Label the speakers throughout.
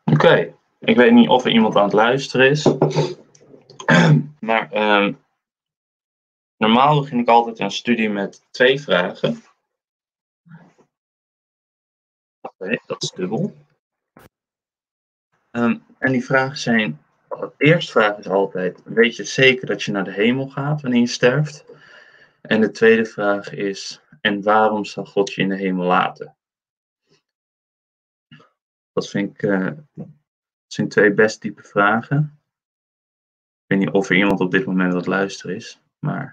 Speaker 1: Oké, ik weet niet of er iemand aan het luisteren is. Maar normaal begin ik altijd een studie met 2 vragen. Oké, dat is dubbel. En die vragen zijn, de eerste vraag is altijd, weet je zeker dat je naar de hemel gaat wanneer je sterft? En de tweede vraag is, en waarom zal God je in de hemel laten? Dat vind ik, dat zijn 2 best diepe vragen. Ik weet niet of er iemand op dit moment aan het luisteren is, maar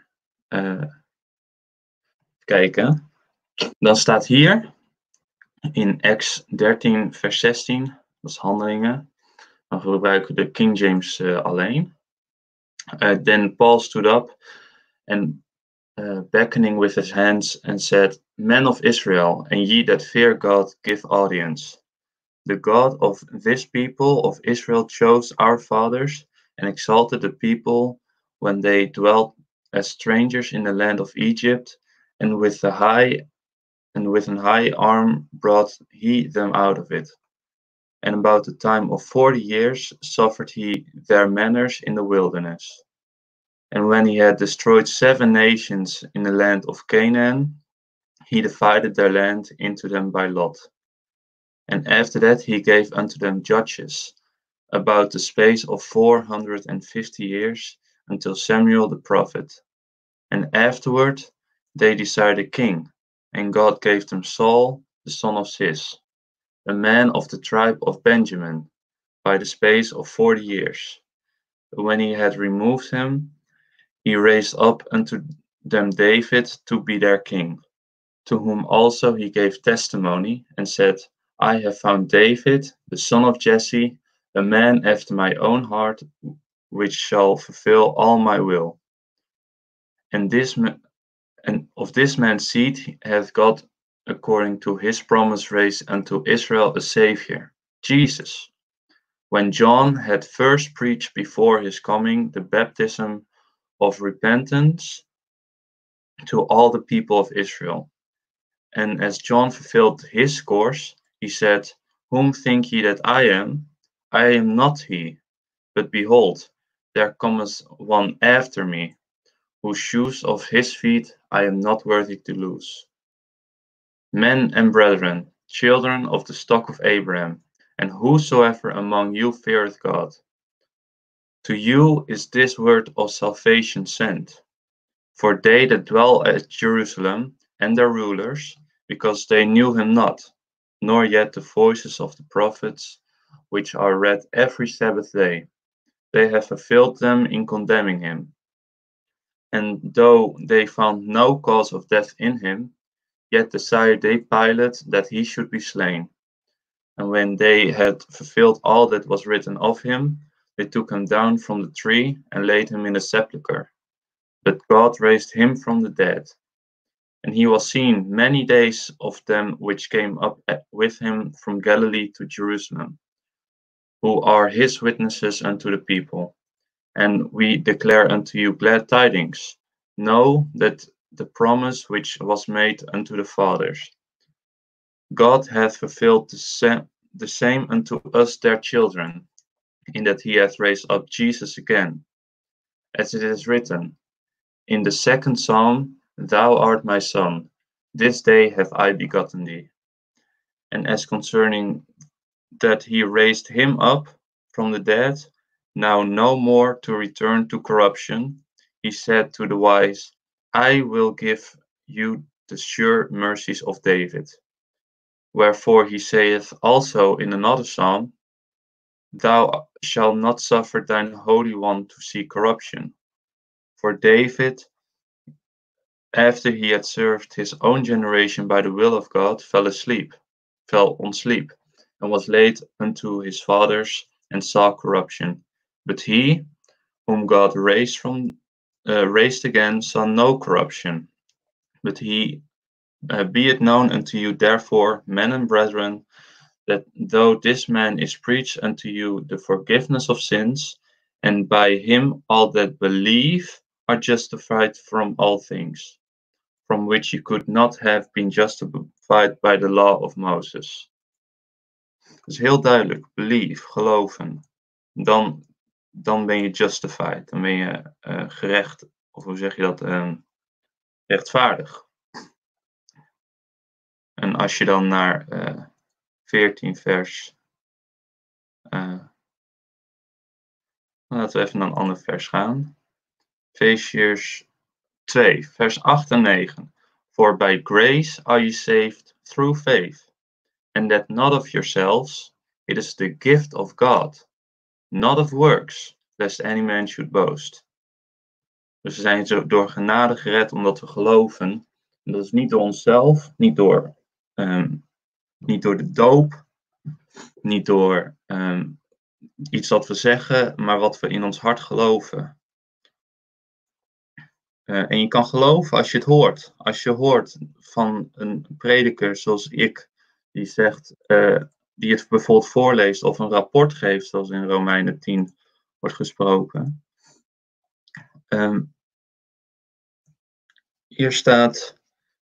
Speaker 1: kijken. Dan staat hier in Acts 13 vers 16, dat is Handelingen. Dan gebruiken we de King James alleen. Then Paul stood up and beckoning with his hands and said, Men of Israel, and ye that fear God, give audience. The God of this people of Israel chose our fathers and exalted the people when they dwelt as strangers in the land of Egypt, and with an high arm brought he them out of it. And about the time of 40 years suffered he their manners in the wilderness. And when he had destroyed 7 nations in the land of Canaan, he divided their land into them by lot. And after that he gave unto them judges, about the space of 450 years, until Samuel the prophet. And afterward they desired a king, and God gave them Saul the son of Cis, a man of the tribe of Benjamin, by the space of 40 years. When he had removed him, he raised up unto them David to be their king, to whom also he gave testimony, and said, I have found David, the son of Jesse, a man after my own heart, which shall fulfill all my will. And of this man's seed hath God, according to his promise, raised unto Israel a Saviour, Jesus. When John had first preached before his coming the baptism of repentance to all the people of Israel. And as John fulfilled his course, he said, Whom think ye that I am? I am not he, but behold, there cometh one after me, whose shoes of his feet I am not worthy to loose. Men and brethren, children of the stock of Abraham, and whosoever among you feareth God, to you is this word of salvation sent. For they that dwell at Jerusalem and their rulers, because they knew him not, nor yet the voices of the prophets, which are read every Sabbath day, they have fulfilled them in condemning him. And though they found no cause of death in him, yet desired they Pilate that he should be slain. And when they had fulfilled all that was written of him, they took him down from the tree and laid him in a sepulchre. But God raised him from the dead. And he was seen many days of them which came up with him from Galilee to Jerusalem, who are his witnesses unto the people. And we declare unto you glad tidings. Know that the promise which was made unto the fathers, God hath fulfilled the same unto us their children, in that he hath raised up Jesus again, as it is written, in the second psalm, Thou art my son, this day have I begotten thee. And as concerning that he raised him up from the dead, now no more to return to corruption, he said to the wise, I will give you the sure mercies of David. Wherefore he saith also in another psalm, Thou shalt not suffer thine Holy One to see corruption. For David, after he had served his own generation by the will of God, fell on sleep, and was laid unto his fathers, and saw corruption. But he, whom God raised again, saw no corruption. But be it known unto you, therefore, men and brethren, that though this man is preached unto you the forgiveness of sins, and by him all that believe are justified from all things, from which you could not have been justified by the law of Moses. Dus heel duidelijk, believe, geloven. Dan ben je justified, dan ben je gerecht, of hoe zeg je dat, rechtvaardig. En als je dan naar 14 vers, laten we even naar een ander vers gaan. Efesiërs 2, vers 8 en 9. For by grace are you saved through faith, and that not of yourselves, it is the gift of God, not of works, lest any man should boast. Dus we zijn zo door genade gered omdat we geloven. En dat is niet door onszelf, niet door de doop, niet door iets dat we zeggen, maar wat we in ons hart geloven. En je kan geloven als je het hoort. Als je hoort van een prediker zoals ik, die zegt, die het bijvoorbeeld voorleest of een rapport geeft, zoals in Romeinen 10 wordt gesproken. Hier staat,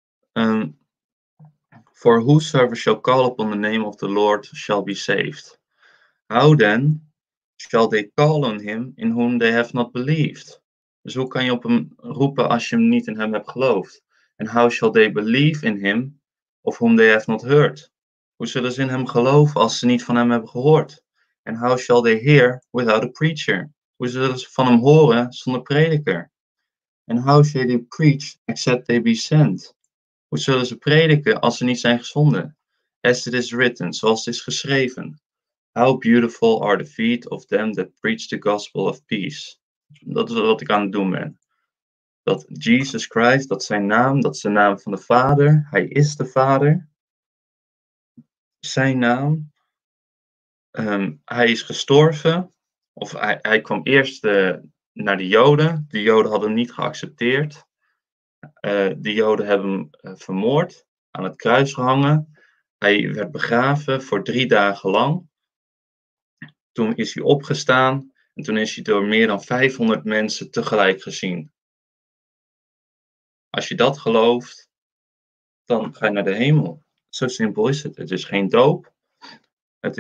Speaker 1: for whosoever shall call upon the name of the Lord shall be saved. How then shall they call on him in whom they have not believed? Dus hoe kan je op hem roepen als je hem niet in hem hebt geloofd? And how shall they believe in him of whom they have not heard? Hoe zullen ze in hem geloven als ze niet van hem hebben gehoord? And how shall they hear without a preacher? Hoe zullen ze van hem horen zonder prediker? And how shall they preach except they be sent? Hoe zullen ze prediken als ze niet zijn gezonden? As it is written, zoals het is geschreven. How beautiful are the feet of them that preach the gospel of peace. Dat is wat ik aan het doen ben. Dat Jesus Christ, dat is zijn naam van de Vader. Hij is de Vader. Zijn naam. Hij is gestorven. Of hij kwam eerst naar de Joden. De Joden hadden hem niet geaccepteerd. De Joden hebben hem vermoord. Aan het kruis gehangen. Hij werd begraven voor 3 dagen lang. Toen is hij opgestaan. En toen is hij door meer dan 500 mensen tegelijk gezien. Als je dat gelooft, dan ga je naar de hemel. Zo simpel is het. Het is geen doop. Het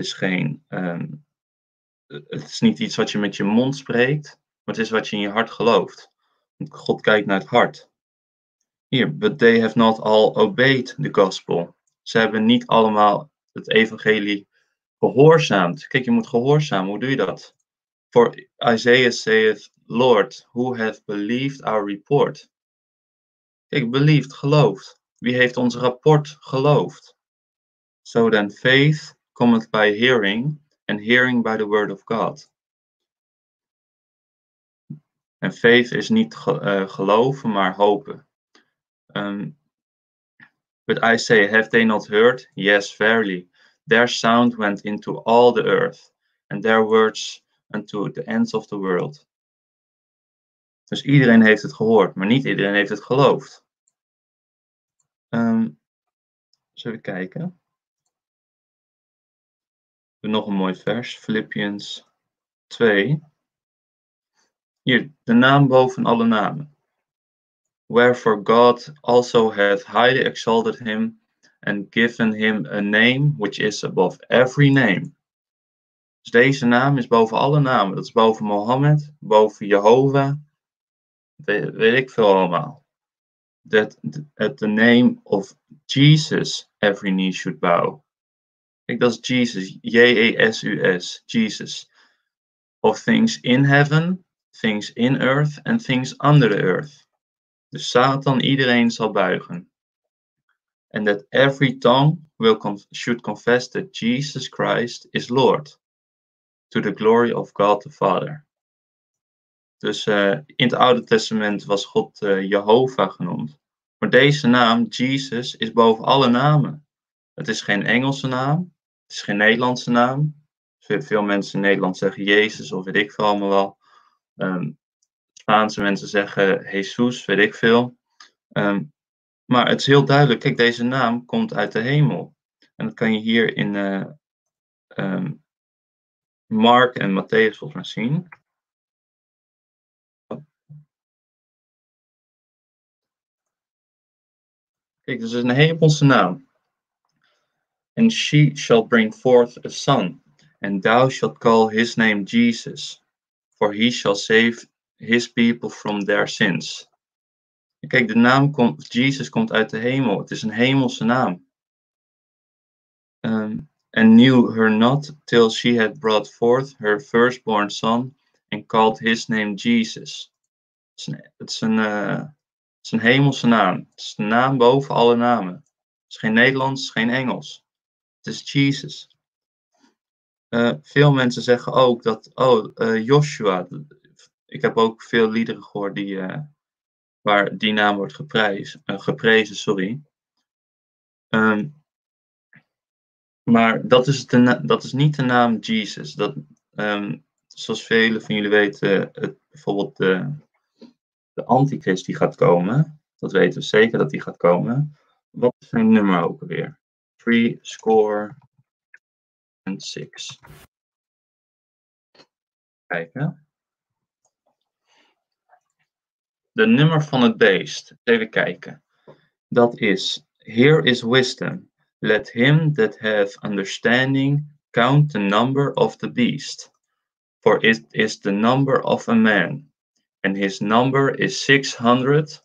Speaker 1: is niet iets wat je met je mond spreekt. Maar het is wat je in je hart gelooft. Want God kijkt naar het hart. Hier, but they have not all obeyed the gospel. Ze hebben niet allemaal het evangelie gehoorzaamd. Kijk, je moet gehoorzamen. Hoe doe je dat? For Isaiah saith, Lord, who hath believed our report? Kijk, believed, geloofd. Wie heeft ons rapport geloofd? So then faith cometh by hearing, and hearing by the word of God. En faith is niet geloven, maar hopen. But I say, have they not heard? Yes, verily. Their sound went into all the earth, and their words unto the ends of the world. Dus iedereen heeft het gehoord, maar niet iedereen heeft het geloofd. Zullen we kijken? Nog een mooi vers, Philippians 2. Hier, de naam boven alle namen. Wherefore God also hath highly exalted him and given him a name which is above every name. Dus deze naam is boven alle namen. Dat is boven Mohammed, boven Jehovah, weet ik veel allemaal. That at the name of Jesus every knee should bow. Kijk, dat is Jesus, J-E-S-U-S, Jesus. Of things in heaven, things in earth and things under the earth. Dus Satan iedereen zal buigen. And that every tongue should confess that Jesus Christ is Lord. To the glory of God the Father. Dus in het Oude Testament was God Jehovah genoemd. Maar deze naam, Jesus, is boven alle namen. Het is geen Engelse naam. Het is geen Nederlandse naam. Veel mensen in Nederland zeggen Jezus of weet ik veel allemaal wel. Spaanse mensen zeggen Jesus, weet ik veel. Maar het is heel duidelijk. Kijk, deze naam komt uit de hemel. En dat kan je hier in Mark en Matthäus volgens mij zien. Kijk, dus het is een hemelse naam. And she shall bring forth a son, and thou shalt call his name Jesus, for he shall save his people from their sins. Kijk, de naam Jesus komt uit de hemel. Het is een hemelse naam. And knew her not till she had brought forth her firstborn son and called his name Jesus. Het is een hemelse naam. Het is de naam boven alle namen. Het is geen Nederlands, het is geen Engels. Het is Jesus. Veel mensen zeggen ook dat, Joshua. Ik heb ook veel liederen gehoord waar die naam wordt geprezen, sorry. Maar dat is niet de naam Jesus. Zoals velen van jullie weten, bijvoorbeeld de antichrist die gaat komen. Dat weten we zeker dat die gaat komen. Wat is zijn nummer ook alweer? 366. Kijken. De nummer van het beest. Even kijken. Dat is: Here is wisdom. Let him that hath understanding count the number of the beast. For it is the number of a man. And his number is 600,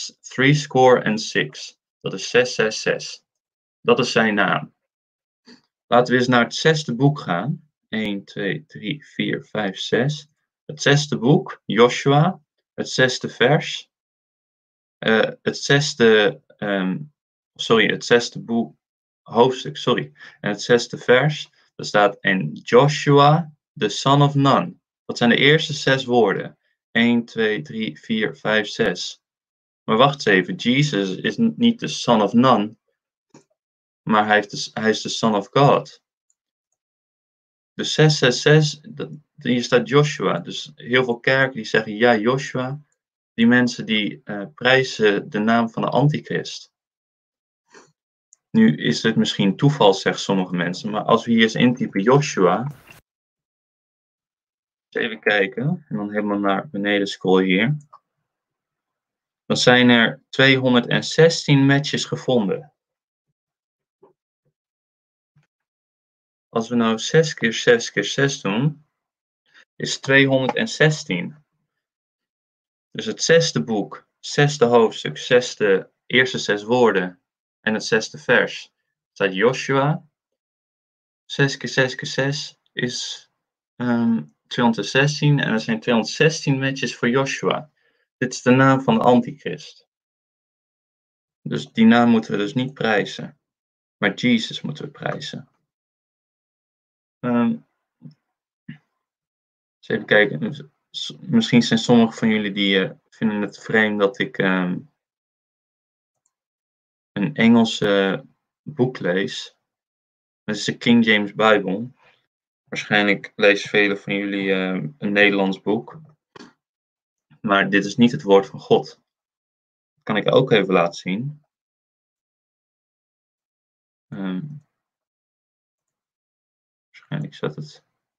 Speaker 1: 66. Dat is 666. Dat is zijn naam. Laten we eens naar het 6e boek gaan. 1, 2, 3, 4, 5, 6. Het 6e boek, Joshua. Het 6e vers. Het 6e boek, hoofdstuk, sorry. En het 6e vers, daar staat: En Joshua, the son of Nun. Dat zijn de eerste 6 woorden. 1, 2, 3, 4, 5, 6. Maar wacht eens even, Jesus is niet de son of Nun, maar hij is de son of God. Dus 666, hier staat Joshua. Dus heel veel kerken die zeggen, ja, Joshua. Die mensen die prijzen de naam van de antichrist. Nu is het misschien toeval, zeggen sommige mensen, maar als we hier eens intypen Joshua. Even kijken, en dan helemaal naar beneden scrollen hier. Dan zijn er 216 matches gevonden. Als we nou 6 keer 6 keer 6 doen, is 216. Dus het 6e boek, 6e hoofdstuk, eerste 6 woorden en het 6e vers staat Joshua. 6 keer 6 keer 6 is 216 en er zijn 216 matches voor Joshua. Dit is de naam van de antichrist. Dus die naam moeten we dus niet prijzen. Maar Jesus moeten we prijzen. Eens even kijken. Misschien zijn sommigen van jullie die vinden het vreemd dat ik een Engelse boek lees. Dat is de King James Bijbel. Waarschijnlijk lezen velen van jullie een Nederlands boek. Maar dit is niet het woord van God. Dat kan ik ook even laten zien. Waarschijnlijk zet het.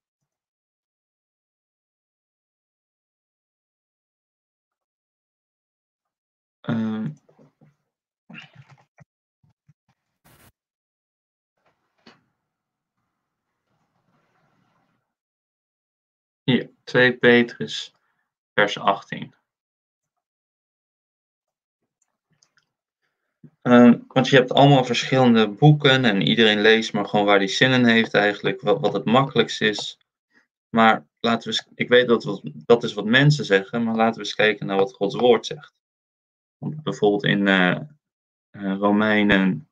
Speaker 1: Hier, 2 Petrus, vers 18. Want je hebt allemaal verschillende boeken en iedereen leest maar gewoon waar hij zin in heeft eigenlijk, wat het makkelijkst is. Maar laten we, ik weet dat is wat mensen zeggen, maar laten we eens kijken naar wat Gods woord zegt. Want bijvoorbeeld in Romeinen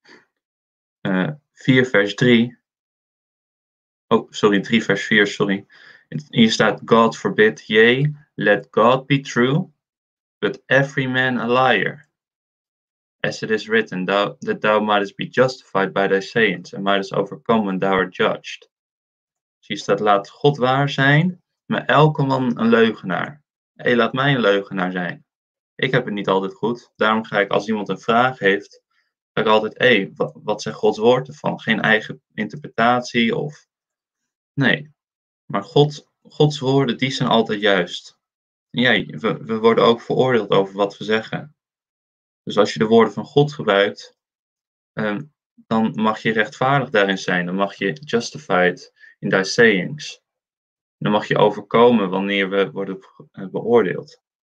Speaker 1: 4 vers 3. Oh, sorry, 3 vers 4, sorry. Hier staat: God forbid, yea, let God be true, but every man a liar. As it is written, that thou mightest be justified by thy sayings, and mightest overcome when thou art judged. Dus hier staat: laat God waar zijn, maar elke man een leugenaar. Laat mij een leugenaar zijn. Ik heb het niet altijd goed. Daarom ga ik, als iemand een vraag heeft, ga ik altijd, wat zegt Gods woord ervan? Geen eigen interpretatie of... Nee. Maar Gods woorden, die zijn altijd juist. Ja, we worden ook veroordeeld over wat we zeggen. Dus als je de woorden van God gebruikt, dan mag je rechtvaardig daarin zijn. Dan mag je justified in thy sayings. Dan mag je overkomen wanneer we worden beoordeeld.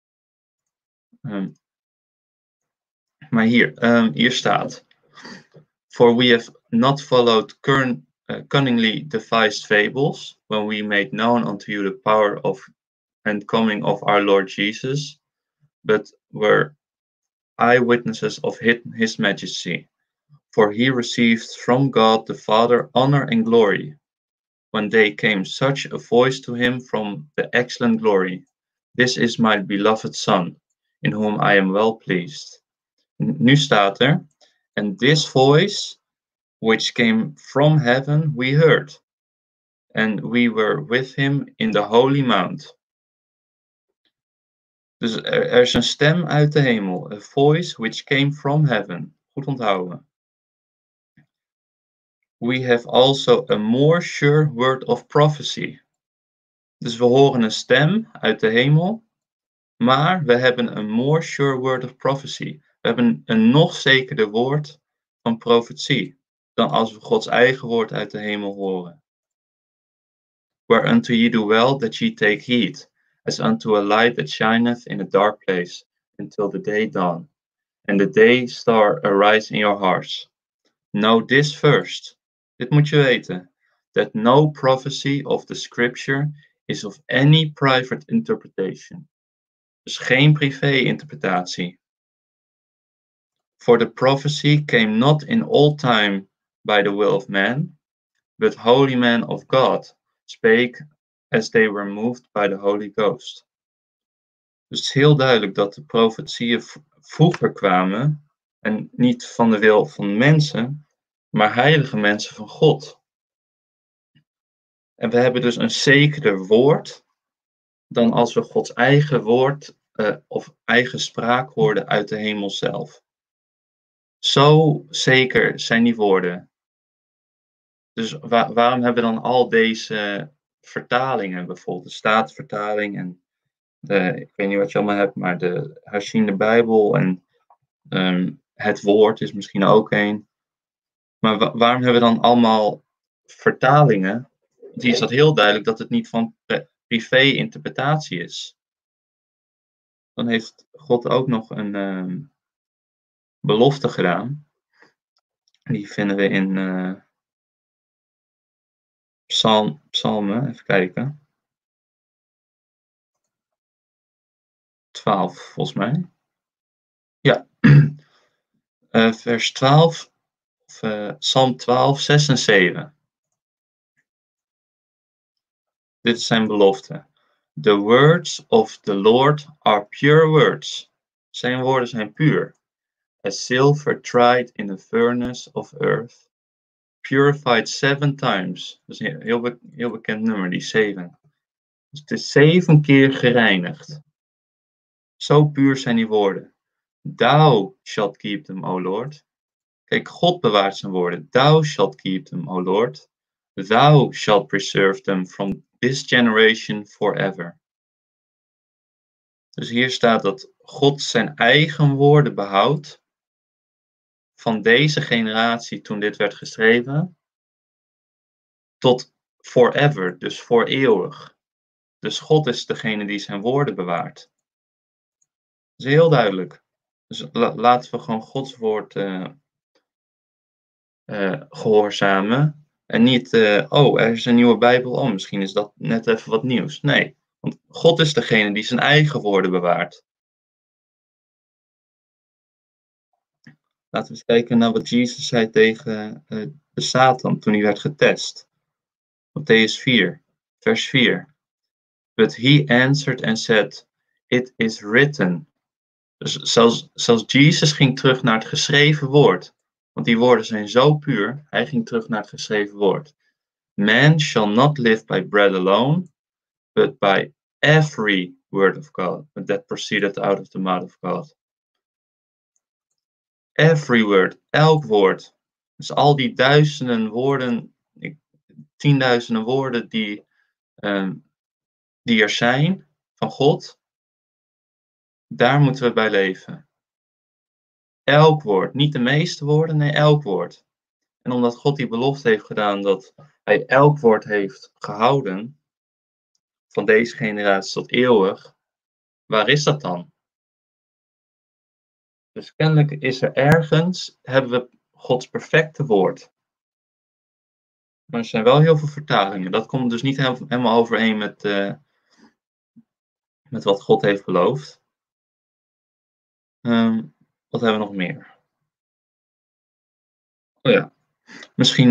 Speaker 1: Maar hier staat: For we have not followed cunningly devised fables, when we made known unto you the power of and coming of our Lord Jesus, but were eyewitnesses of his majesty. For he received from God the Father honor and glory, when there came such a voice to him from the excellent glory: This is my beloved Son, in whom I am well pleased. Nu staat er: And this voice, which came from heaven, we heard, and we were with him in the holy mount. Dus er is een stem uit de hemel, a voice which came from heaven. Goed onthouden. We have also a more sure word of prophecy. Dus we horen een stem uit de hemel, maar we hebben een more sure word of prophecy. We hebben een nog zekerder woord van profetie dan als we Gods eigen woord uit de hemel horen. Whereunto ye do well that ye take heed, as unto a light that shineth in a dark place, until the day dawn, and the day star arise in your hearts. Know this first, dit moet je weten, that no prophecy of the scripture is of any private interpretation. Dus geen privé-interpretatie. For the prophecy came not in all time by the will of man, but holy men of God spake as they were moved by the Holy Ghost. Dus het is heel duidelijk dat de profetieën vroeger kwamen, en niet van de wil van mensen, maar heilige mensen van God. En we hebben dus een zekerder woord dan als we Gods eigen woord of eigen spraak hoorden uit de hemel zelf. Zo zeker zijn die woorden. Dus waarom hebben we dan al deze vertalingen, bijvoorbeeld de Statenvertaling en ik weet niet wat je allemaal hebt, maar de herziende Bijbel en het woord is misschien ook een. Maar waarom hebben we dan allemaal vertalingen? Die is dat heel duidelijk dat het niet van privé-interpretatie is. Dan heeft God ook nog een belofte gedaan. Die vinden we in Psalmen, even kijken. 12, volgens mij. Ja, vers 12, Psalm 12, 6 en 7. Dit is zijn belofte. The words of the Lord are pure words. Zijn woorden zijn puur. As silver tried in the furnace of earth, purified 7 times. Dat is een heel bekend nummer, die 7. Dus het is 7 keer gereinigd. Zo puur zijn die woorden. Thou shalt keep them, O Lord. Kijk, God bewaart zijn woorden. Thou shalt keep them, O Lord. Thou shalt preserve them from this generation forever. Dus hier staat dat God zijn eigen woorden behoudt van deze generatie toen dit werd geschreven tot forever, dus voor eeuwig. Dus God is degene die zijn woorden bewaart. Dat is heel duidelijk. Dus laten we gewoon Gods woord gehoorzamen. En niet, er is een nieuwe Bijbel, misschien is dat net even wat nieuws. Nee, want God is degene die zijn eigen woorden bewaart. Laten we eens kijken naar wat Jezus zei tegen de Satan toen hij werd getest. Mattheüs 4, vers 4. But he answered and said, it is written. Dus zelfs Jezus ging terug naar het geschreven woord. Want die woorden zijn zo puur. Hij ging terug naar het geschreven woord. Man shall not live by bread alone, but by every word of God that proceeded out of the mouth of God. Every word, elk woord. Dus al die duizenden woorden, 10.000 woorden die er zijn van God, daar moeten we bij leven. Elk woord, niet de meeste woorden, nee, elk woord. En omdat God die belofte heeft gedaan dat hij elk woord heeft gehouden, van deze generatie tot eeuwig, waar is dat dan? Dus kennelijk is er ergens, hebben we Gods perfecte woord. Maar er zijn wel heel veel vertalingen. Dat komt dus niet helemaal overeen met wat God heeft beloofd. Wat hebben we nog meer? Oh ja, misschien,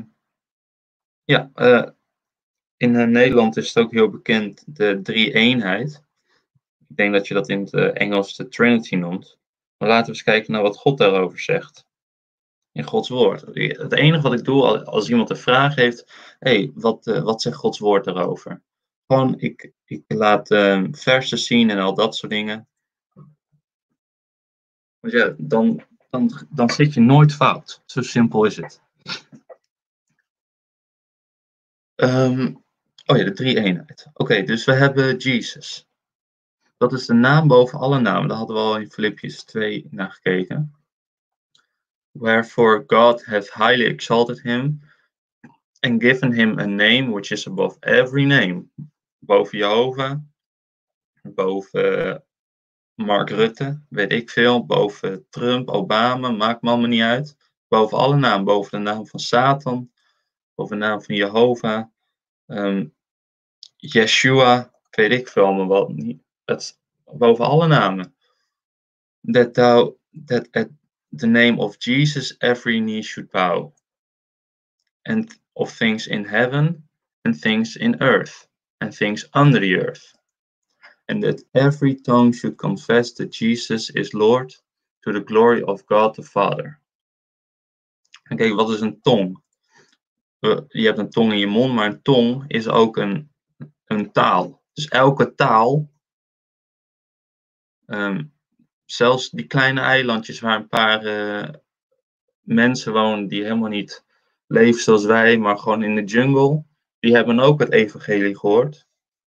Speaker 1: in Nederland is het ook heel bekend, de drie-eenheid. Ik denk dat je dat in het Engels de Trinity noemt. Maar laten we eens kijken naar wat God daarover zegt. In Gods woord. Het enige wat ik doe als iemand een vraag heeft, wat zegt Gods woord daarover? Gewoon, ik laat versen zien en al dat soort dingen. Dus ja, dan zit je nooit fout. Zo simpel is het. De drie-eenheid. Oké, dus we hebben Jesus. Dat is de naam boven alle namen. Daar hadden we al in Filippiërs 2 naar gekeken. Wherefore God hath highly exalted him and given him a name which is above every name. Boven Jehovah, boven Mark Rutte, weet ik veel, boven Trump, Obama, maakt me allemaal niet uit. Boven alle namen, boven de naam van Satan, boven de naam van Jehovah, Yeshua, weet ik veel allemaal wat niet. Boven alle namen. That at the name of Jesus every knee should bow. And of things in heaven, and things in earth, and things under the earth. And that every tongue should confess that Jesus is Lord, to the glory of God the Father. En kijk, wat is een tong? Je hebt een tong in je mond, maar een tong is ook een taal. Dus elke taal, zelfs die kleine eilandjes waar een paar mensen wonen die helemaal niet leven zoals wij, maar gewoon in de jungle, die hebben ook het evangelie gehoord.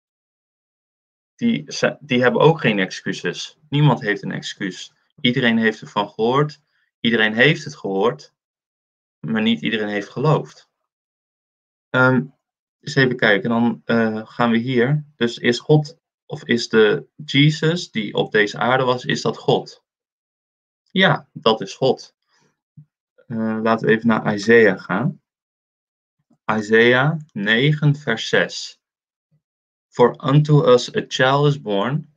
Speaker 1: Die hebben ook geen excuses. Niemand heeft een excuus. Iedereen heeft ervan gehoord. Iedereen heeft het gehoord. Maar niet iedereen heeft geloofd. Dus even kijken. Dan gaan we hier. Dus is God, of is de Jesus die op deze aarde was, is dat God? Ja, dat is God. Laten we even naar Isaiah gaan. Isaiah 9 vers 6. For unto us a child is born.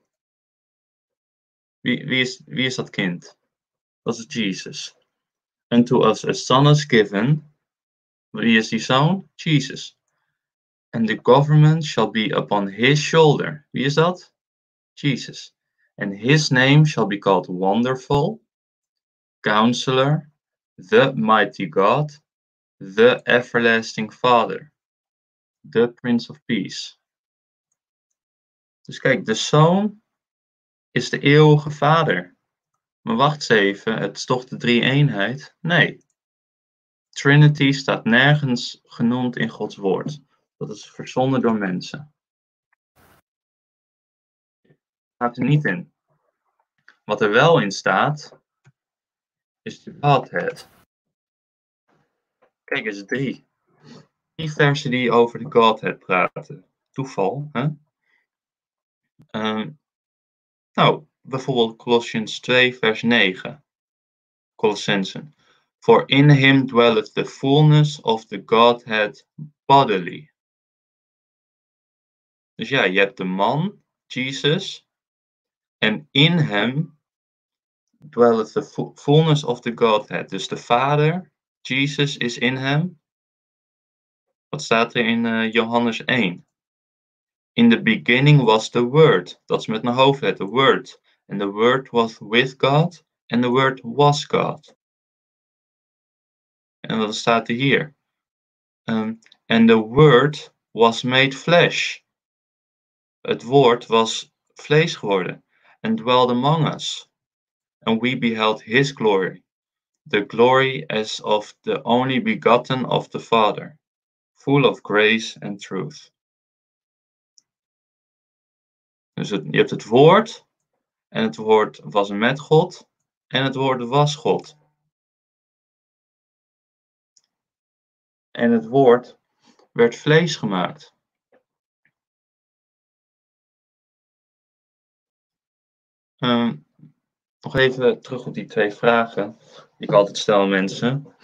Speaker 1: Wie is dat kind? Dat is Jesus. Unto us a son is given. Wie is die zoon? Jesus. And the government shall be upon his shoulder. Wie is dat? Jesus. And his name shall be called Wonderful, Counselor, the Mighty God, the Everlasting Father, the Prince of Peace. Dus kijk, de Zoon is de eeuwige Vader. Maar wacht eens even, het is toch de drie-eenheid? Nee. Trinity staat nergens genoemd in Gods woord. Dat is verzonnen door mensen. Staat er niet in. Wat er wel in staat, is de Godhead. Kijk eens, 3. 3 versen die over de Godhead praten. Toeval, hè? Bijvoorbeeld Colossians 2 vers 9. Colossensen. For in him dwelleth the fullness of the Godhead bodily. Dus ja, je hebt de man, Jesus, en in hem dwelleth the fullness of the Godhead. Dus de Vader, Jesus, is in hem. Wat staat er in Johannes 1? In the beginning was the Word. Dat is met een hoofdletter, Word. And the Word was with God. And the Word was God. En wat staat er hier? And the Word was made flesh. Het woord was vlees geworden. And dwelled among us. And we beheld his glory. The glory as of the only begotten of the Father. Full of grace and truth. Dus je hebt het woord. En het woord was met God. En het woord was God. En het woord werd vlees gemaakt. Nog even terug op die 2 vragen die ik altijd stel aan mensen.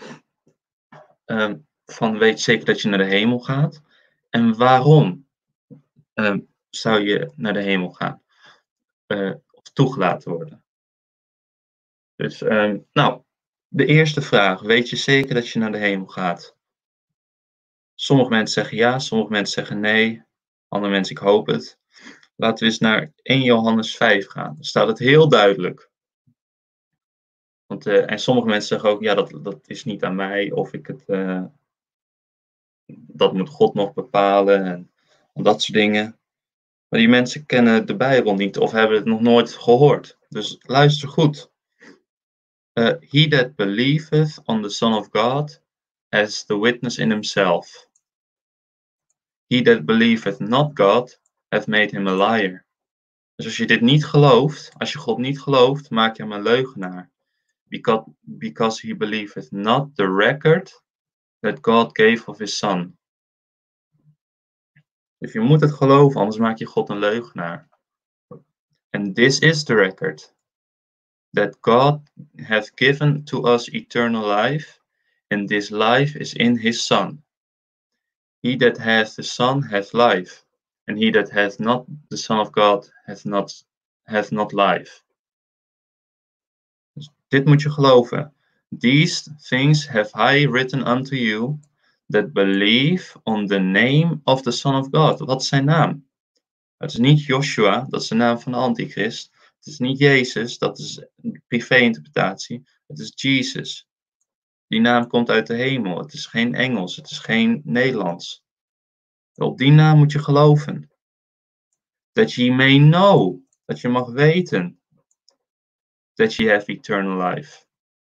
Speaker 1: Van weet je zeker dat je naar de hemel gaat? En waarom zou je naar de hemel gaan? Of toegelaten worden? Dus, nou, de eerste vraag. Weet je zeker dat je naar de hemel gaat? Sommige mensen zeggen ja, sommige mensen zeggen nee. Andere mensen, ik hoop het. Laten we eens naar 1 Johannes 5 gaan. Daar staat het heel duidelijk. Want, en sommige mensen zeggen ook, ja, dat is niet aan mij, of ik het, dat moet God nog bepalen en dat soort dingen. Maar die mensen kennen de Bijbel niet of hebben het nog nooit gehoord. Dus luister goed. He that believeth on the Son of God has the witness in himself. He that believeth not God hath made him a liar. Dus als je dit niet gelooft, als je God niet gelooft, maak je hem een leugenaar. Because he believeth not the record that God gave of his Son. Dus je moet het geloven, anders maak je God een leugenaar. And this is the record, that God hath given to us eternal life, and this life is in his Son. He that hath the Son hath life, and he that hath not the Son of God hath not life. Dus dit moet je geloven. These things have I written unto you, that believe on the name of the Son of God. Wat is zijn naam? Het is niet Joshua, dat is de naam van de antichrist. Het is niet Jezus, dat is een privé-interpretatie. Het is Jesus. Die naam komt uit de hemel. Het is geen Engels, het is geen Nederlands. Op die naam moet je geloven. That ye may know, dat je mag weten. That ye have eternal life.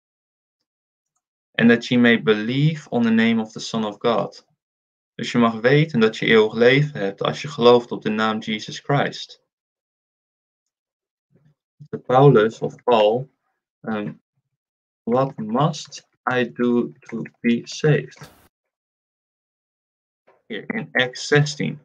Speaker 1: And that ye may believe on the name of the Son of God. Dus je mag weten dat je eeuwig leven hebt als je gelooft op de naam Jesus Christ. De Paulus of Paul, what must I do to be saved? Hier in Acts 16.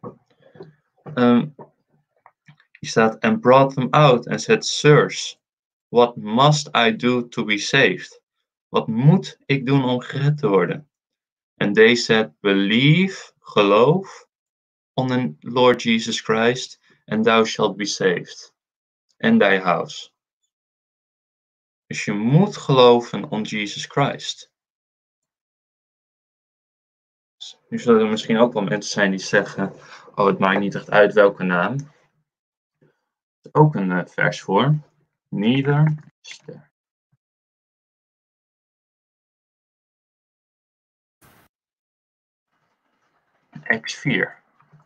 Speaker 1: Hier staat, and brought them out and said, Sirs, what must I do to be saved? Wat moet ik doen om gered te worden? And they said, believe, geloof, on the Lord Jesus Christ, and thou shalt be saved, and thy house. Dus je moet geloven on Jesus Christ. Nu zullen er misschien ook wel mensen zijn die zeggen, oh, het maakt niet echt uit welke naam. Er is ook een vers voor. Neither is there. Acts 4.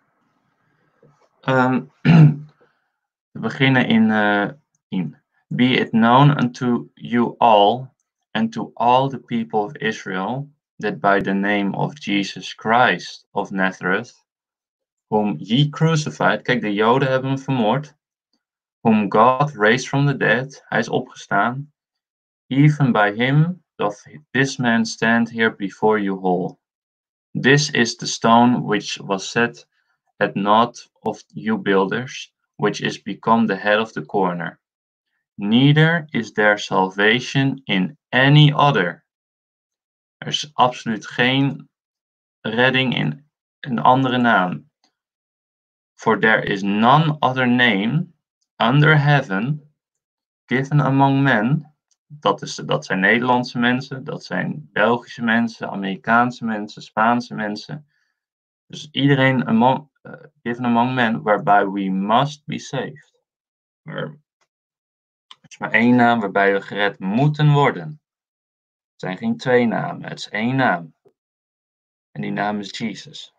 Speaker 1: We beginnen in Be it known unto you all and to all the people of Israel that by the name of Jesus Christ of Nazareth, whom ye crucified, kijk, de Joden hebben hem vermoord, whom God raised from the dead, hij is opgestaan, even by him doth this man stand here before you whole. This is the stone which was set at naught of you builders, which is become the head of the corner. Neither is there salvation in any other. Er is absoluut geen redding in een andere naam. For there is none other name under heaven given among men. Dat zijn Nederlandse mensen, dat zijn Belgische mensen, Amerikaanse mensen, Spaanse mensen. Dus iedereen given among men whereby we must be saved. Er is maar één naam waarbij we gered moeten worden. Het zijn geen 2 namen, het is 1 naam. En die naam is Jesus.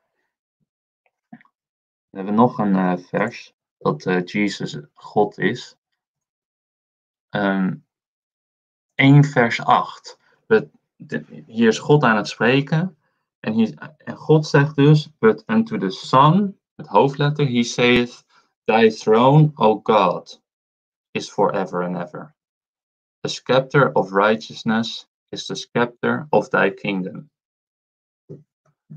Speaker 1: We hebben nog een vers dat Jesus God is. 1 vers 8. Hier is God aan het spreken. En God zegt dus, but unto the Son, het hoofdletter, he saith, thy throne, O God, is forever and ever. The scepter of righteousness is the scepter of thy kingdom.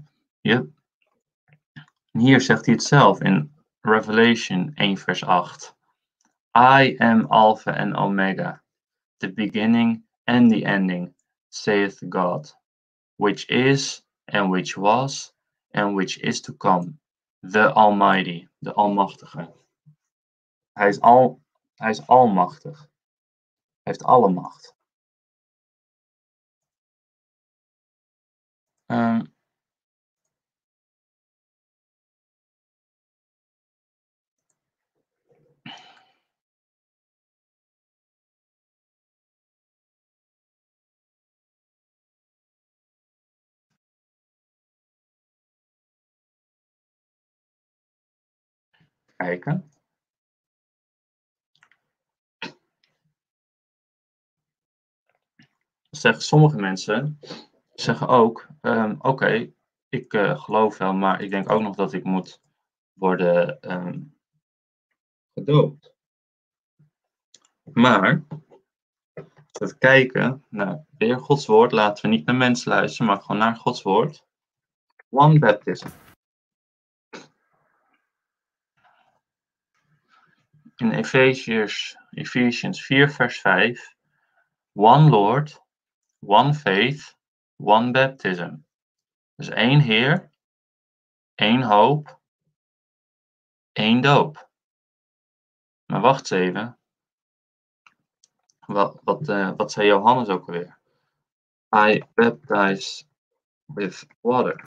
Speaker 1: Hier zegt hij het zelf in Revelation 1 vers 8. I am Alpha and Omega, the beginning and the ending, saith God, which is, and which was, and which is to come, the Almighty, de Almachtige. Hij is almachtig. Hij heeft alle macht. Kijken. Sommige mensen zeggen ook, oké, ik geloof wel, maar ik denk ook nog dat ik moet worden gedoopt. Maar, even kijken naar weer Gods woord. Laten we niet naar mensen luisteren, maar gewoon naar Gods woord. One baptism. In Ephesians 4 vers 5. One Lord, one faith, one baptism. Dus één Heer, één hoop, één doop. Maar wacht even. Wat zei Johannes ook alweer? I baptize with water.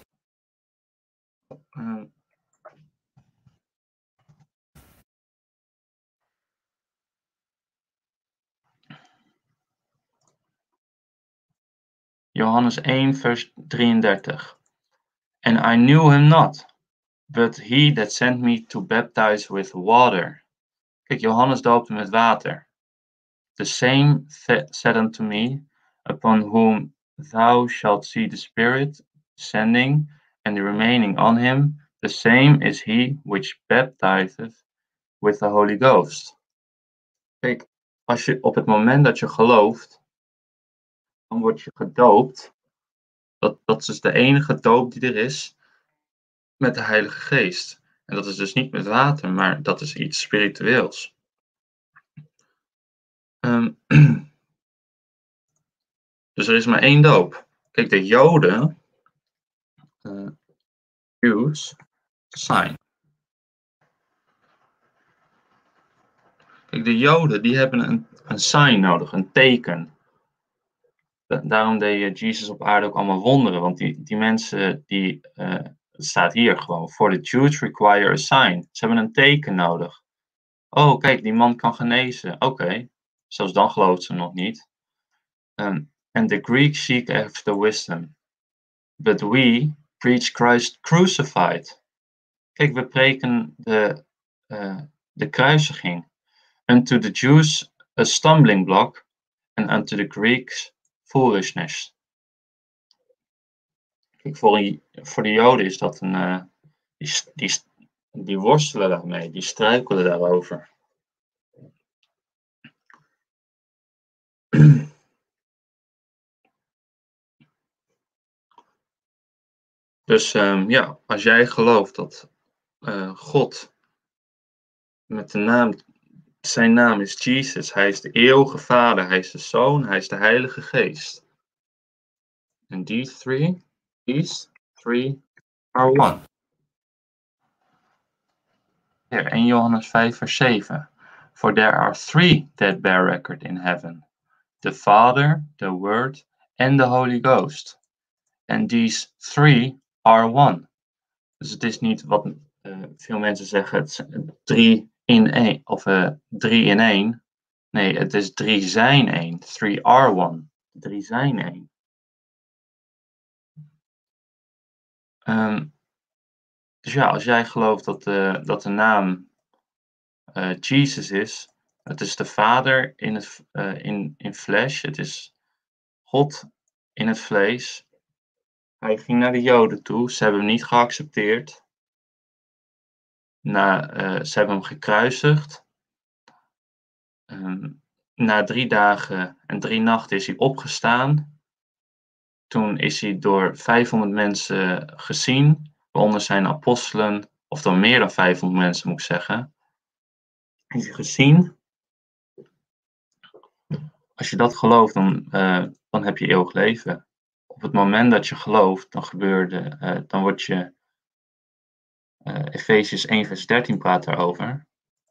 Speaker 1: Johannes 1 vers 33. And I knew him not, but he that sent me to baptize with water. Kijk, Johannes doopte met water. The same said unto me, upon whom thou shalt see the Spirit descending and remaining on him, the same is he which baptizeth with the Holy Ghost. Kijk, als je op het moment dat je gelooft, dan word je gedoopt. Dat is dus de enige doop die er is met de Heilige Geest. En dat is dus niet met water, maar dat is iets spiritueels. Dus er is maar één doop. Kijk, de Joden use sign. Kijk, de Joden die hebben een sign nodig, een teken. Daarom deed Jezus op aarde ook allemaal wonderen, want die mensen het staat hier gewoon, for the Jews require a sign. Ze hebben een teken nodig. Oh, kijk, die man kan genezen. Oké, zelfs dan gelooft ze nog niet. And the Greeks seek after wisdom, but we preach Christ crucified. Kijk, we preken de kruisiging. Unto the Jews a stumbling block, and unto the Greeks foolishness. Kijk, voor de Joden is dat die worstelen daarmee, die struikelen daarover. Dus ja, als jij gelooft dat God met zijn naam is Jesus, hij is de eeuwige Vader, hij is de Zoon, hij is de Heilige Geest. En these three are one. Here, 1 Johannes 5 vers 7. For there are three that bear record in heaven. The Father, the Word, and the Holy Ghost. And these three are one. Dus het is niet wat veel mensen zeggen, het is 3 in 1 of 3 in 1. Nee, het is 3 zijn 1. 3 are one. 3 zijn 1. Dus ja, als jij gelooft dat de naam Jesus is, het is de Vader in flesh, het is God in het vlees. Hij ging naar de Joden toe, ze hebben hem niet geaccepteerd. Ze hebben hem gekruisigd. Na 3 dagen en 3 nachten is hij opgestaan. Toen is hij door 500 mensen gezien, waaronder zijn apostelen, of dan meer dan 500 mensen moet ik zeggen. Is hij gezien. Als je dat gelooft, dan heb je eeuwig leven. Op het moment dat je gelooft, dan word je, Efesiërs 1 vers 13 praat daarover.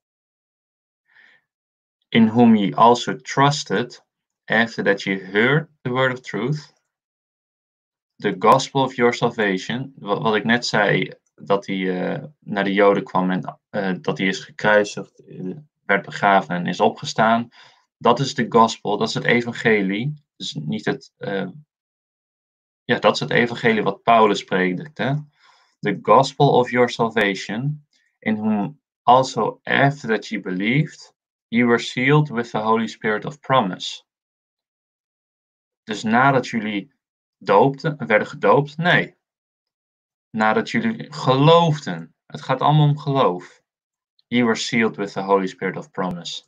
Speaker 1: In whom ye also trusted, after that ye heard the word of truth, the gospel of your salvation. Wat ik net zei, dat hij naar de Joden kwam en dat hij is gekruisigd, werd begraven en is opgestaan. Dat is de gospel, dat is het evangelie. Dus niet dat is het evangelie wat Paulus predikte. The gospel of your salvation, in whom also after that ye believed, ye were sealed with the Holy Spirit of promise. Dus nadat jullie werden gedoopt? Nee. Nadat jullie geloofden. Het gaat allemaal om geloof. Ye were sealed with the Holy Spirit of promise.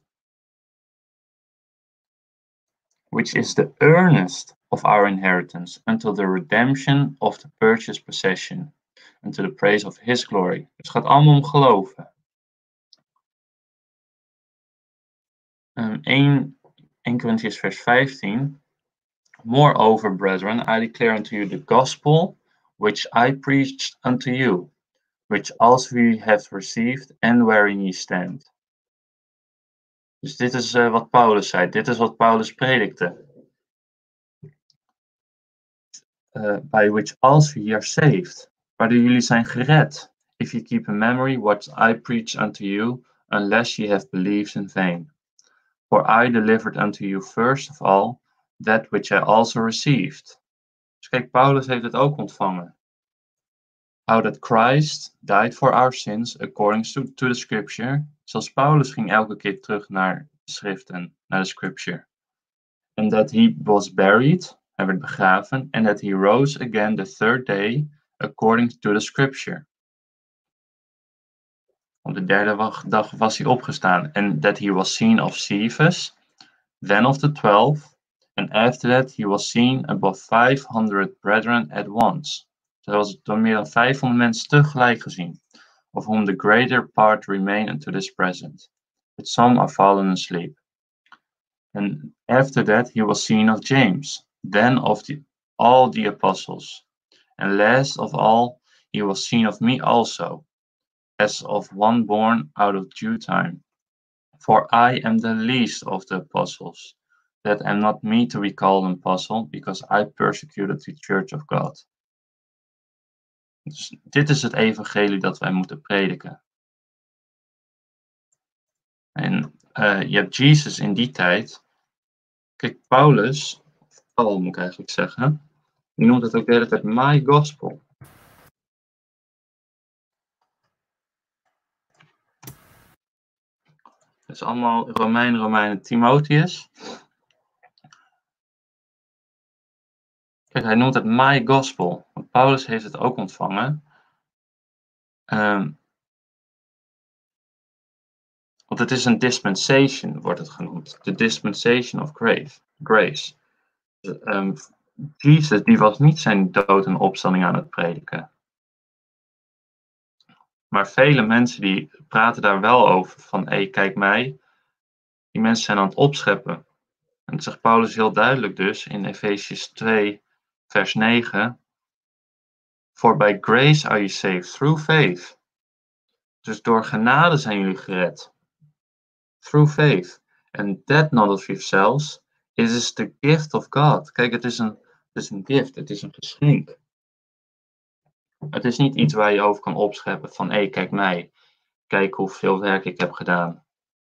Speaker 1: Which is the earnest of our inheritance until the redemption of the purchased possession, unto the praise of his glory. Dus het gaat allemaal om geloven. 1 Corinthians vers 15. Moreover, brethren, I declare unto you the gospel which I preached unto you, which also ye have received and wherein ye stand. Dus dit is wat Paulus zei. Dit is wat Paulus predikte. By which also ye are saved. Waardoor jullie zijn gered. If you keep in memory what I preach unto you, unless ye have believed in vain. For I delivered unto you first of all that which I also received. Dus kijk, Paulus heeft het ook ontvangen. How that Christ died for our sins according to the scripture. Zoals Paulus ging elke keer terug naar de schriften, naar de scripture. And that he was buried, hij werd begraven, and that he rose again the third day according to the scripture. Op de derde dag was hij opgestaan. And that he was seen of Cephas, then of the 12, and after that he was seen above 500 brethren at once. Dus hij was door meer dan 500 mensen tegelijk gezien, of whom the greater part remain unto this present, but some are fallen asleep. And after that he was seen of James, then of all the apostles. And last of all he was seen of me also, as of one born out of due time. For I am the least of the apostles, that am not me to be called an apostle, because I persecuted the church of God. Dus dit is het evangelie dat wij moeten prediken. En je hebt Jezus in die tijd. Kijk, Paul moet ik eigenlijk zeggen, die noemt het ook de hele tijd my gospel. Dat is allemaal Romeinen, Timotheus. Kijk, hij noemt het my gospel. Want Paulus heeft het ook ontvangen. Want het is een dispensation, wordt het genoemd. The dispensation of grace. Jezus, die was niet zijn dood en opstanding aan het prediken. Maar vele mensen die praten daar wel over. Van, hé, kijk mij. Die mensen zijn aan het opscheppen. En dat zegt Paulus heel duidelijk dus in Efesiërs 2 vers 9. For by grace are you saved through faith. Dus door genade zijn jullie gered. Through faith. And that not of yourselves. It is the gift of God. Kijk, het is een gift. Het is een geschenk. Het is niet iets waar je over kan opscheppen van, hé, kijk mij. Kijk hoeveel werk ik heb gedaan.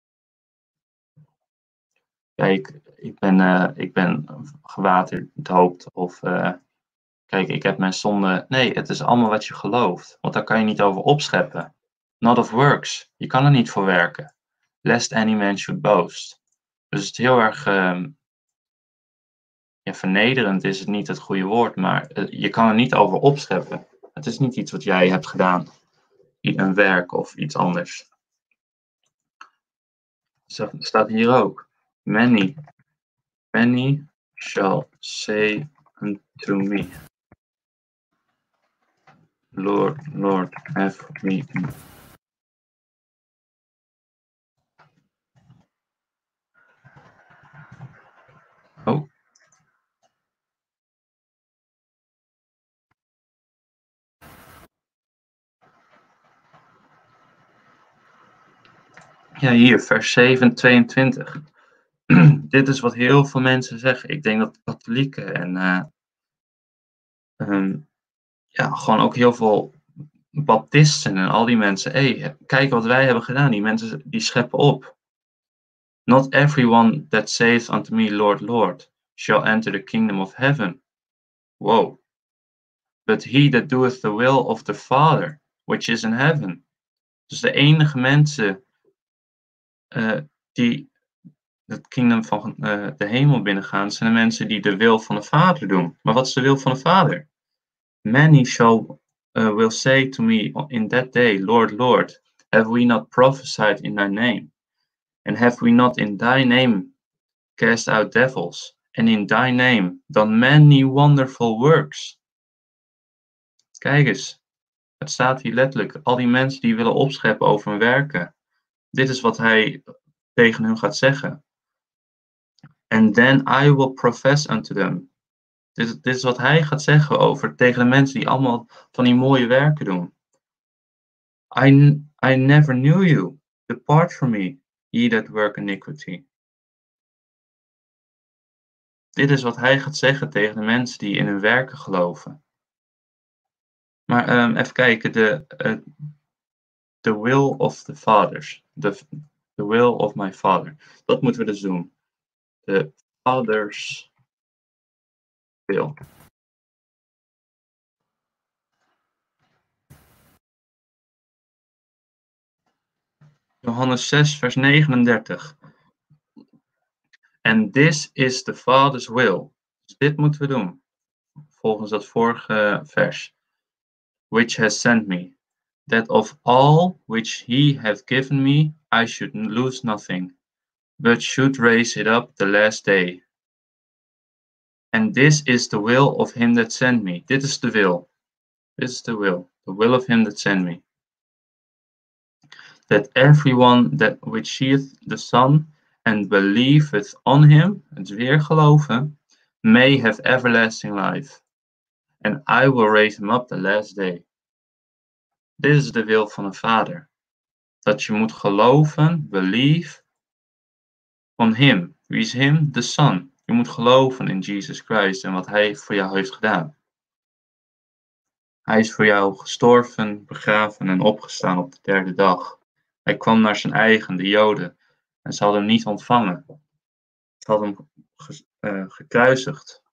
Speaker 1: Kijk, ik ben gewaterdoopt. Of kijk, ik heb mijn zonde. Nee, het is allemaal wat je gelooft. Want daar kan je niet over opscheppen. Not of works. Je kan er niet voor werken. Lest any man should boast. Dus het is heel erg vernederend is het niet het goede woord, maar je kan er niet over opscheppen. Het is niet iets wat jij hebt gedaan. Een werk of iets anders. Zo staat hier ook. Many shall say unto me. Lord, Lord, have me. Oh. Ja, hier, vers 7, 22. Dit is wat heel veel mensen zeggen. Ik denk dat katholieken en ja, gewoon ook heel veel baptisten en al die mensen. Kijk wat wij hebben gedaan. Die mensen die scheppen op. Not everyone that saith unto me, Lord, Lord, shall enter the kingdom of heaven. Wow. But he that doeth the will of the Father, which is in heaven. Dus de enige mensen die het kingdom van de hemel binnengaan, zijn de mensen die de wil van de Vader doen. Maar wat is de wil van de Vader? Many shall will say to me in that day, Lord, Lord, have we not prophesied in thy name? And have we not in thy name cast out devils? And in thy name done many wonderful works? Kijk eens, het staat hier letterlijk. Al die mensen die willen opscheppen over hun werken. Dit is wat hij tegen hun gaat zeggen. And then I will profess unto them. Dit is wat hij gaat zeggen tegen de mensen die allemaal van die mooie werken doen. I never knew you. Depart from me, ye that work iniquity. Dit is wat hij gaat zeggen tegen de mensen die in hun werken geloven. Maar even kijken, the will of the fathers. The will of my father. Dat moeten we dus doen. The father's will. Johannes 6, vers 39. And this is the Father's will. Dus dit moeten we doen. Volgens dat vorige vers. Which has sent me. That of all which he hath given me, I should lose nothing, but should raise it up the last day. And this is the will of him that sent me. Dit is de wil. This is the will. The will of him that sent me. That everyone that which seeth the Son and believeth on him, het weer geloven, may have everlasting life. And I will raise him up the last day. Dit is de wil van een vader. Dat je moet geloven, believe, on him. Wie is him? The Son. Je moet geloven in Jesus Christ en wat hij voor jou heeft gedaan. Hij is voor jou gestorven, begraven en opgestaan op de derde dag. Hij kwam naar zijn eigen, de Joden, en ze hadden hem niet ontvangen. Ze hadden hem gekruisigd.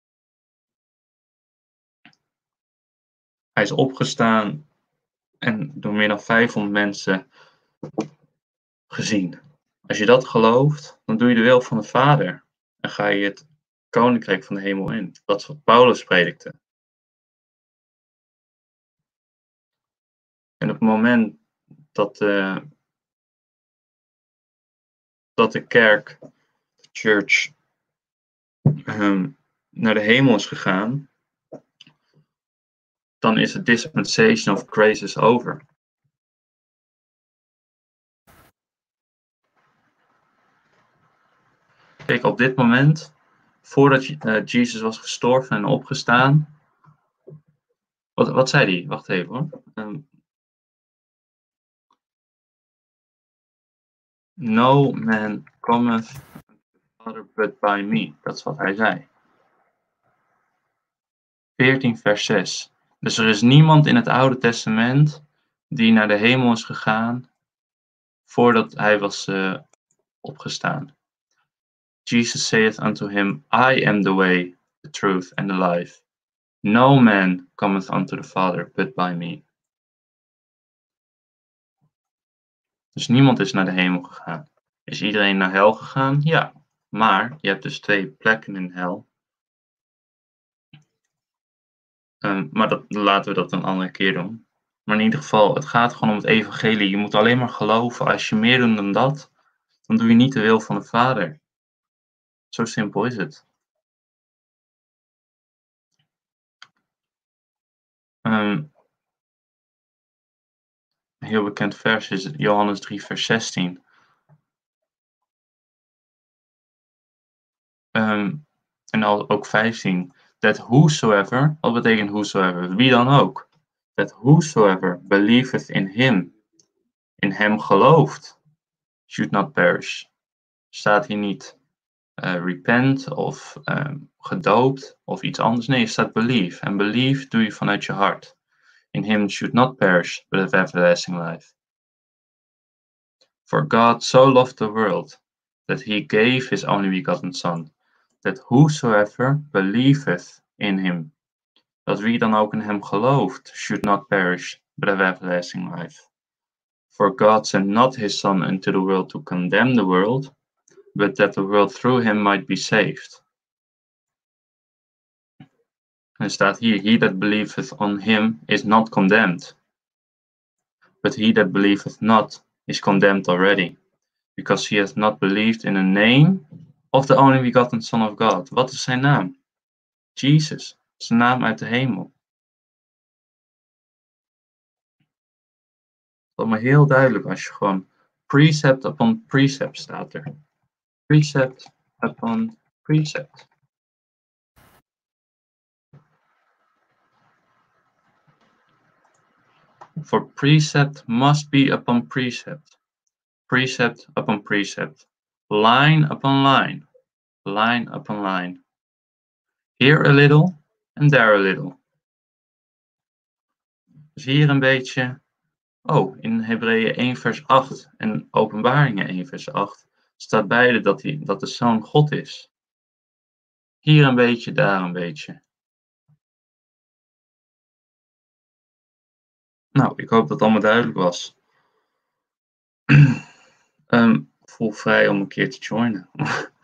Speaker 1: Hij is opgestaan en door meer dan 500 mensen gezien. Als je dat gelooft, dan doe je de wil van de Vader. En ga je het koninkrijk van de hemel in. Dat is wat Paulus predikte. En op het moment dat de kerk, de church, naar de hemel is gegaan, dan is het dispensation of grace is over. Kijk, op dit moment, voordat Jezus was gestorven en opgestaan, wat zei hij? Wacht even hoor. No man cometh to the Father but by me. Dat is wat hij zei. 14 vers 6. Dus er is niemand in het Oude Testament die naar de hemel is gegaan voordat hij was opgestaan. Jesus saith unto him, I am the way, the truth and the life. No man cometh unto the Father but by me. Dus niemand is naar de hemel gegaan. Is iedereen naar hel gegaan? Ja. Maar je hebt dus 2 plekken in hel. Maar laten we dat een andere keer doen. Maar in ieder geval, het gaat gewoon om het evangelie. Je moet alleen maar geloven. Als je meer doet dan dat, dan doe je niet de wil van de Vader. Zo simpel is het. Een heel bekend vers is Johannes 3 vers 16. En ook 15. That whosoever, wat betekent whosoever? Wie dan ook. That whosoever believeth in hem gelooft, should not perish. Staat hier niet repent of gedoopt of iets anders. Nee, er staat believe. En believe doe je vanuit je hart. In him should not perish, but have everlasting life. For God so loved the world, that he gave his only begotten Son, that whosoever believeth in him, dat wie dan ook in hem gelooft, should not perish, but have everlasting life. For God sent not his Son into the world to condemn the world, but that the world through him might be saved. En staat hier, he that believeth on him is not condemned, but he that believeth not is condemned already, because he hath not believed in the name of the only begotten Son of God. Wat is zijn naam? Jesus, zijn naam uit de hemel. Dat is maar heel duidelijk als je gewoon precept upon precept staat er. Precept upon precept. For precept must be upon precept. Precept upon precept. Line upon line. Line upon line. Here a little and there a little. Dus hier een beetje. Oh, in Hebreeën 1 vers 8 en Openbaringen 1 vers 8 staat beide dat de Zoon God is. Hier een beetje, daar een beetje. Nou, ik hoop dat het allemaal duidelijk was. Voel vrij om een keer te joinen.